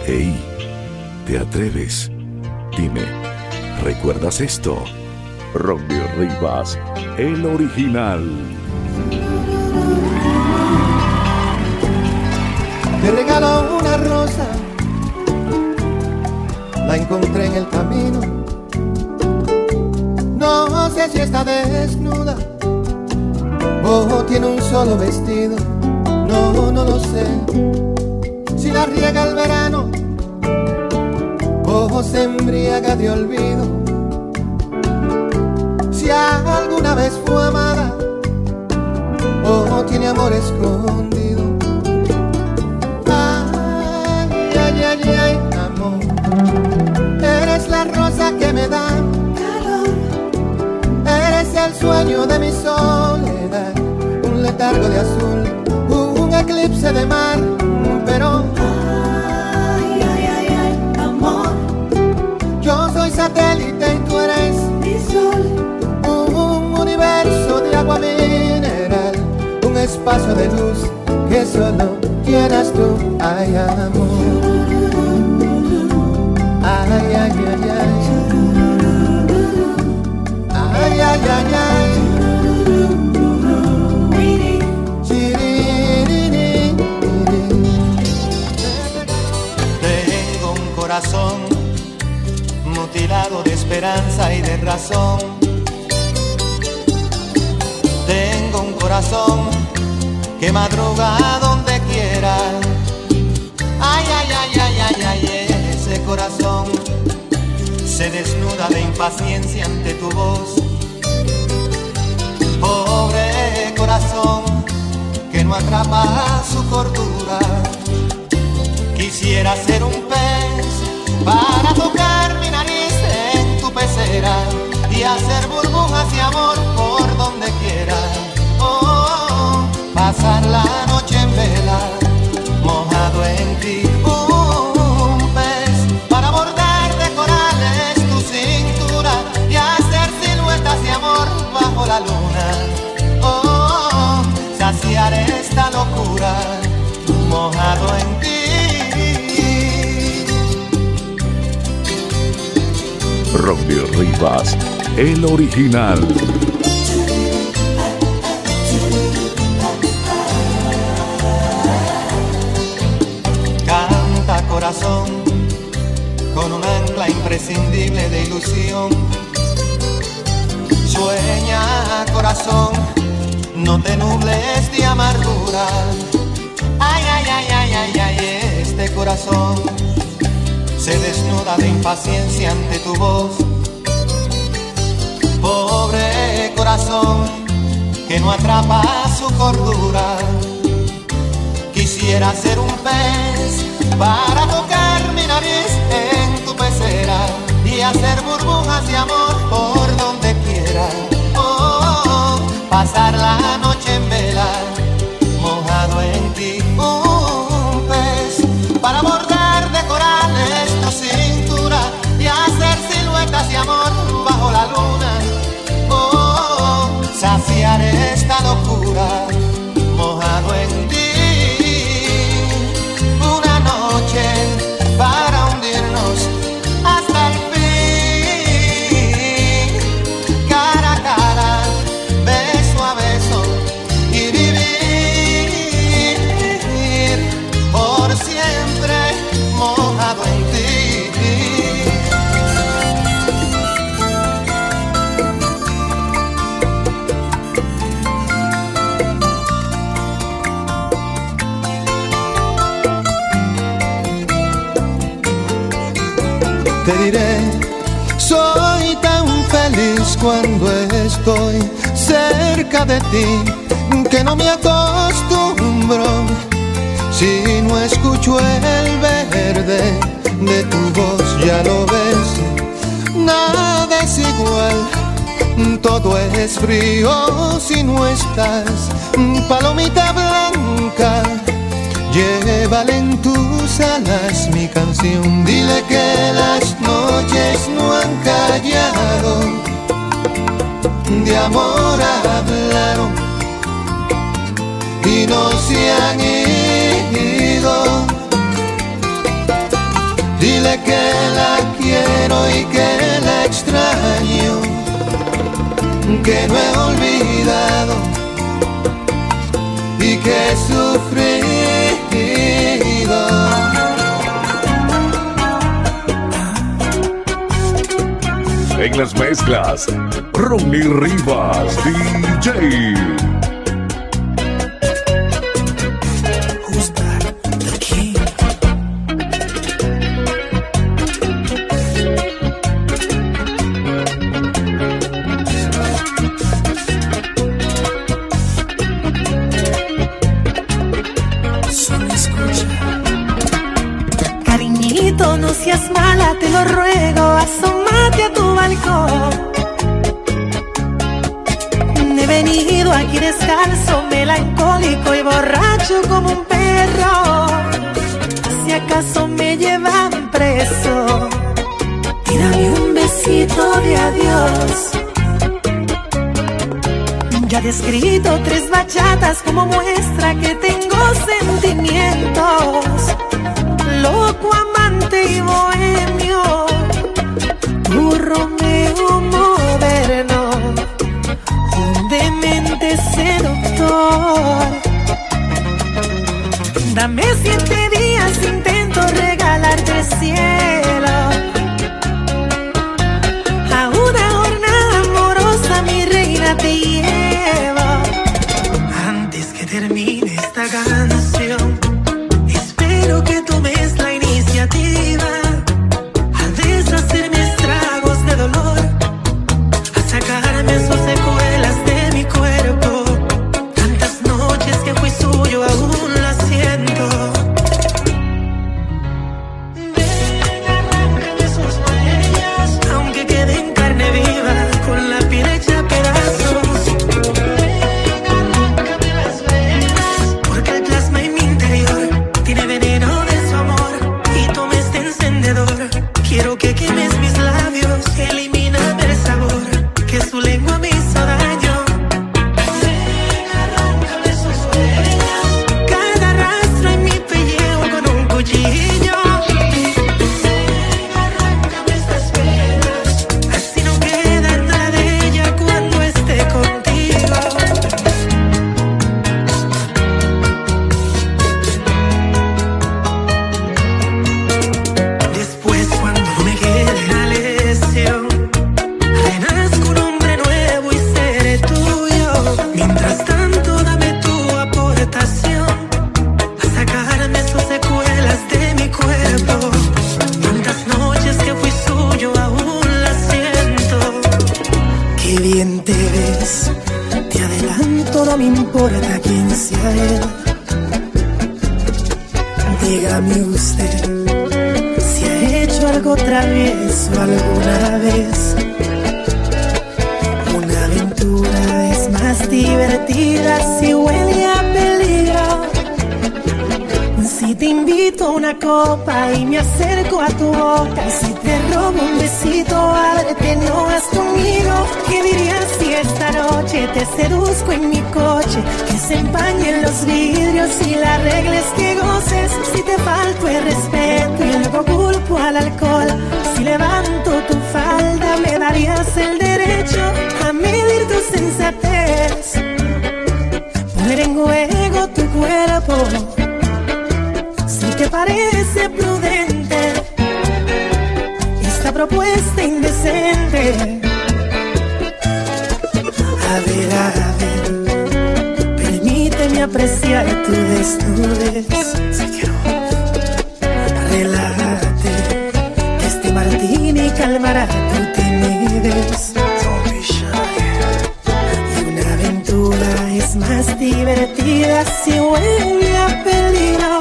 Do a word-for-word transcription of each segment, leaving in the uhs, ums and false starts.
Hey, ¿te atreves? Dime, ¿recuerdas esto? Romeo Rivas, el original. Te regalo una rosa, la encontré en el camino. No sé si está desnuda o tiene un solo vestido. No, no lo sé. Si la riega el verano o se embriaga de olvido. Si alguna vez fue amada o tiene amor escondido. Ay, ay, ay, ay, amor, eres la rosa que me da calor. Eres el sueño de mi soledad, un letargo de azul, un eclipse de mar. Pero ay, ay, ay, ay, amor, yo soy satélite y tú eres mi sol, un universo de agua mineral, un espacio de luz que solo quieras tú. Ay, amor, ay, ay, ay, ay, ay, ay, ay, ay. Tengo un corazón mutilado de esperanza y de razón. Tengo un corazón que madruga donde quiera. Ay, ay, ay, ay, ay, ay, ese corazón se desnuda de impaciencia ante tu voz. Pobre corazón que no atrapa su cordura. Quisiera ser un pez para tocar mi nariz en tu pecera y hacer burbujas de amor por donde quiera. Oh, pasar la noche en vela, mojado en ti. Un pez para bordar de corales tu cintura y hacer siluetas de amor bajo la luna. Oh, saciar esta locura, mojado en ti. Romeo Rivas, el original. Canta corazón con un ancla imprescindible de ilusión. Sueña corazón, no te nubles de amargura. Ay, ay, ay, ay, ay, ay, este corazón se desnuda de impaciencia ante tu voz. Pobre corazón que no atrapa su cordura. Quisiera ser un pez para tocar mi nariz en tu pecera y hacer burbujas de amor por donde quiera. Oh, pasar la noche en vela, mojado en ti. Un pez para bordar de corales tu cintura y hacer siluetas de amor bajo la luna. Oh, saciar esta locura, mojado en ti. Una noche para hundirnos hasta el fin, cara a cara, beso a beso y vivir por siempre mojado en ti. Te diré, soy tan feliz cuando estoy cerca de ti, que no me acostumbro si no escucho el verde de tu voz. Ya lo ves, nada es igual, todo es frío si no estás. Palomita blanca, llévala en tus alas mi canción. Dile que las noches no han callado, de amor hablaron y no se han ido. hoy que la extraño, que no he olvidado y que he sufrido. En las mezclas, Ronnie Rivas, D J. No seas mala, te lo ruego, asómate a tu balcón. He venido aquí descalzo, melancólico y borracho como un perro. Si acaso me llevan preso, tírame un besito de adiós. Ya he escrito tres bachatas como muestra que tengo sentimientos. Loco, amante y bohemio, tu Romeo moderno, un demente seductor. Dame siete días, intento regalarte el cielo. A una jornada amorosa, mi reina, te llevo. Antes que termine esta canción, espero que tomes la iniciativa a deshacerme estragos de dolor, a sacarme sus secuelas de mi cuerpo. Tantas noches que fui suyo aún las siento. Ven, arráncame sus huellas, aunque quede en carne viva, con la piel hecha pedazos. Ven, arráncame las venas, porque el plasma en mi interior tiene veneno de su amor y toma este encendedor. Quiero que quemes mis labios, elimíname el sabor que su lengua me hizo daño. Ven, arráncame sus huellas, cada rastro en mi pellejo con un cuchillo. Ven, arráncame estas penas, así no queda nada de ella cuando esté contigo. Después, cuando no me quede la lesión, renazco un hombre nuevo y seré tuyo. Mientras tanto, dame tu aportación a sacarme sus secuelas de mi cuerpo. Tantas noches que fui suyo aún las siento. Qué bien te ves, te adelanto, no me importa quién sea él. Dígame usted si ha hecho algo travieso alguna vez. Una aventura es más divertida si huele a peligro. Si te invito a una copa y me acerco a tu boca, si te robo un besito, ábrete, no vas conmigo. ¿Qué dirías si esta noche te seduzco en mi coche? Que se empañen los vidrios y la regla es que goces. Si te falto el respeto y luego culpo al alcohol, si levanto tu falda me darías el derecho a medir tu sensatez, poner en juego tu cuerpo. Si te parece prudente esta propuesta indecente, a ver, a ver, permíteme apreciar tu desnudez. Si quiero, relájate, que este martini calmará tu timidez. Y una aventura es más divertida si huele a peligro.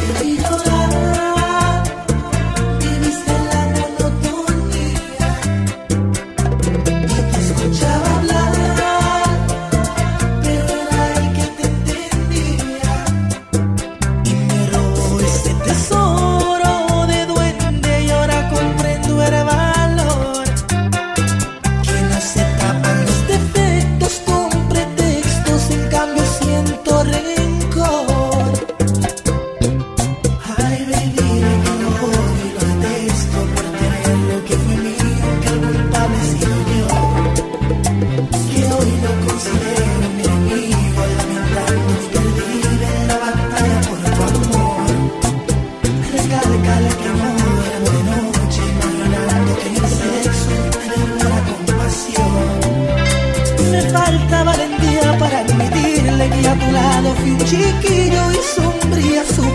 Viviste la monotonía y te escuchaba hablar, pero era el que te entendía. Y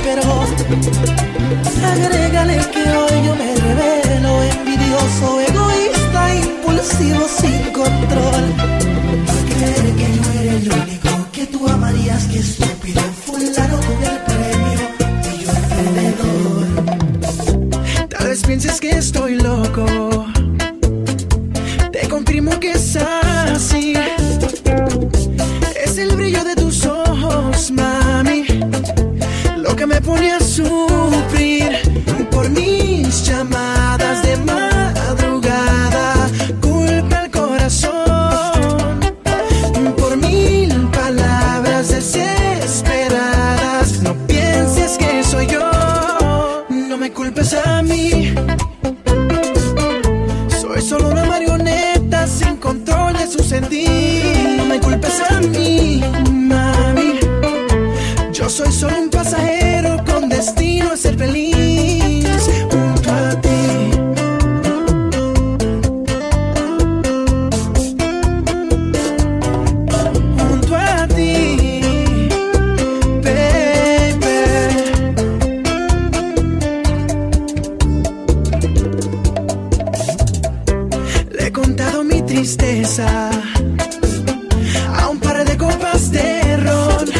pero agrégale que hoy yo me revelo envidioso, egoísta, impulsivo, sin control. Creer que yo era el único que tú amarías, que estúpido, fulano con el premio y yo el perdedor. Tal vez pienses que estoy loco, te confirmo que es así. Es el brillo de tus ojos, mami, lo que me pone a sufrir por mis llamadas de madrugada. Culpa al corazón por mil palabras desesperadas. No pienses que soy yo, no me culpes a mí. Soy solo una marioneta sin control de su sentir. No me culpes a mí, mami. Yo soy solo un pasajero con destino a ser feliz junto a ti. Junto a ti, baby. Le he contado mi tristeza a un par de copas de ron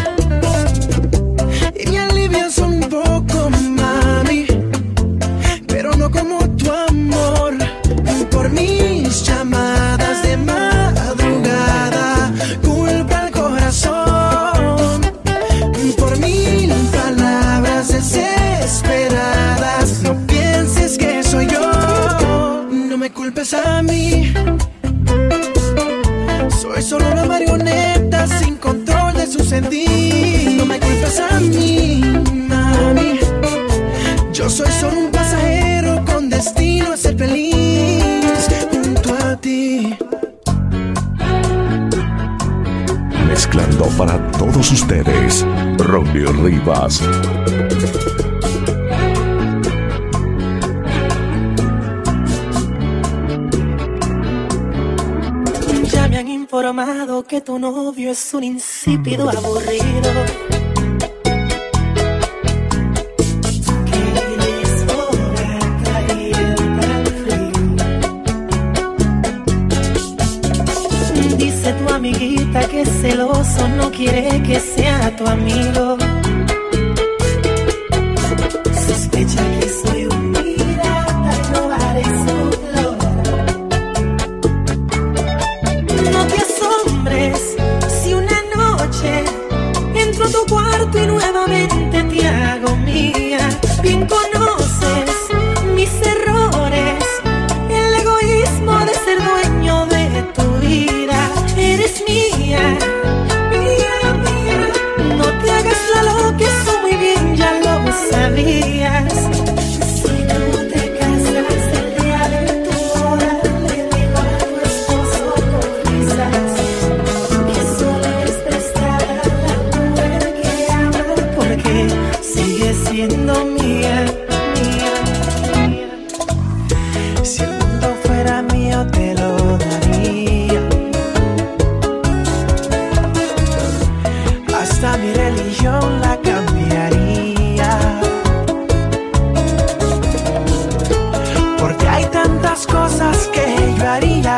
y me alivian solo un poco, mami, pero no como tu amor. Por mis llamadas de madrugada, culpa al corazón por mil palabras desesperadas. No pienses que soy yo, no me culpes a mí. Soy solo una marioneta sin control de su sentir. No me culpes a mí, mami. Yo soy solo un pasajero con destino a ser feliz junto a ti. Mezclando para todos ustedes, Ronnie Rivas. Ya me han informado que tu novio es un insípido aburrido, que le sobra calienta el frío. Dice tu amiguita que es celoso, no quiere que sea tu amigo. Sospecha que soy un pirata y no parezco flor. No te asombres si una noche entro a tu cuarto y nuevamente te hago mía. Bien conoces mis errores, el egoísmo de ser dueño de tu vida. Eres mía, mía, mía. No te hagas la loca, eso muy bien ya lo sabías. Si tú te casas el día de tu boda, le digo a tu esposo con risas que solo es prestada la mujer que ama, porque sigue siendo mía, mía, mía. Si el mundo fuera mío te lo daría, hasta mi religión la cambiaría, porque hay tantas cosas que yo haría,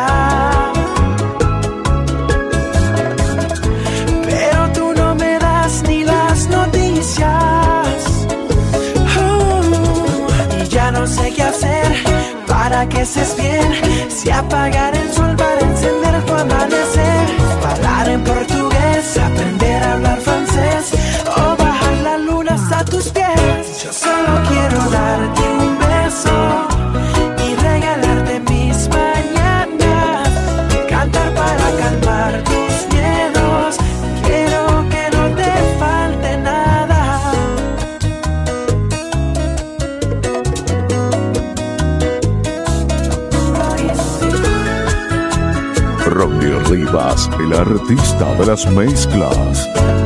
pero tú no me das ni las noticias. Uh, y ya no sé qué hacer para que estés bien, si apagar el sol para encender tu amanecer, hablar en portugués, aprender a hablar francés o bajar la luna hasta tus pies. Yo solo quiero darte un beso y regalarte mis mañanas, cantar para calmar tus miedos. Quiero que no te falte nada. Ronnie Rivas, el artista de las mezclas.